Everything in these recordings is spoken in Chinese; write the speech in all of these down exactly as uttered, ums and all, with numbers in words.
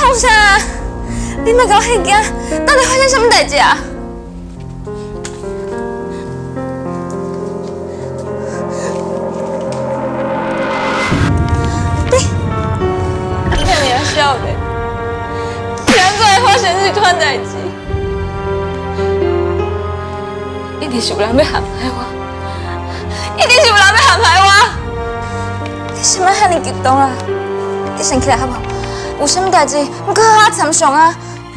讲啥？你莫甲我迄惊，到底发生什么代志啊？你，你安尼笑的，是安怎会发生这款代志？一定是有人要陷害我，一定是有人要陷害我。你什么遐尼激动啊？你先起来好不好？有什么代志，我搁好好参详啊。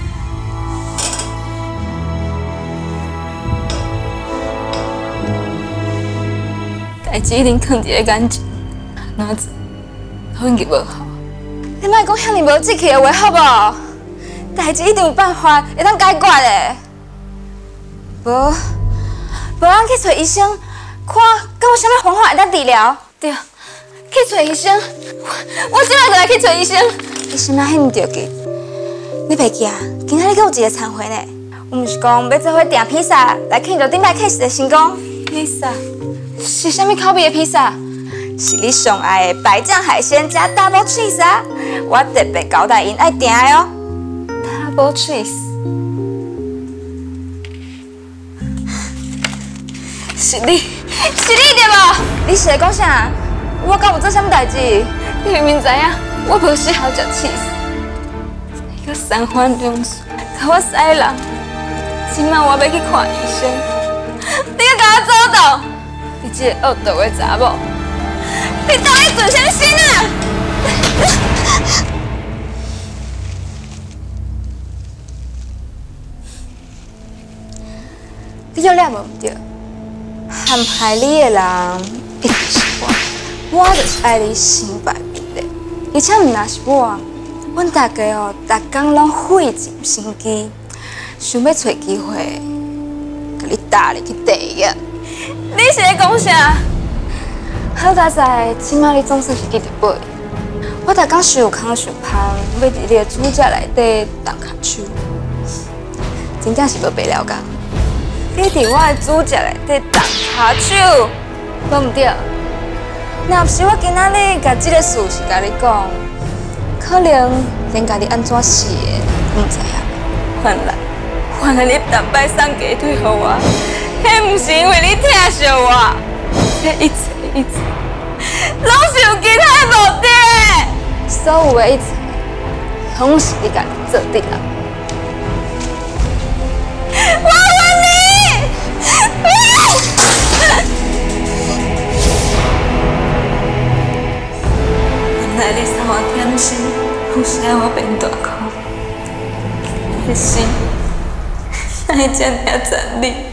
代志一定藏伫个眼前，哪子运气无好。你莫讲遐尼无志气的话好不好？代志一定有办法会当解决的。无，无咱去找医生，看敢有啥物方法会当治疗。对，去找医生。我我即摆就来去找医生。你心哪遐尼着急？你袂记啊？今仔日阁有一个餐会呢。我毋是讲要做伙订披萨来庆祝顶摆 case 的成功。披萨是啥物口味的披萨？是你上爱的白酱海鲜加 double cheese 啊！我特别交代因爱订的哦。double cheese。是你，是你对无？你是在讲啥？我敢有做啥物代志？你明明知影我无适合食 cheese， 你搁三番两次甲我使人，今晚我要去看医生，你搁甲我阻挡，你这个恶毒的查某，你到底存啥心啊？你有了无唔对？陷害你的人一定是我，我就是爱你身败名裂。而且唔那是我，阮大家哦，逐工拢费尽心机，想要找机会，甲你打入去地狱。你是在讲啥？好在在，即马你总算是记得背。我逐工想空想芳，要伫你的指甲内底动脚手，真正是无白了工。你伫我的指甲内底动脚手，无唔对。若不是我今仔日甲这个事实甲你讲，可能连家己安怎死的都唔知影。原来，原来你逐摆送鸡腿给我，迄唔是因为你疼惜我，这一切一切，拢是有其他的目的。所有的一切，拢是你家己做的啊！我恨你！原来你三我点心，有时我变大哭，你的心哪会这么残忍？